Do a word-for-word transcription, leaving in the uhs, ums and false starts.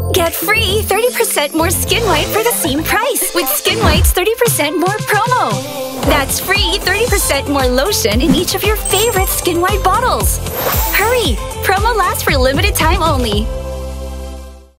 Get free thirty percent more Skin White for the same price with SkinWhite's thirty percent more promo. That's free thirty percent more lotion in each of your favorite Skin White bottles. Hurry! Promo lasts for limited time only.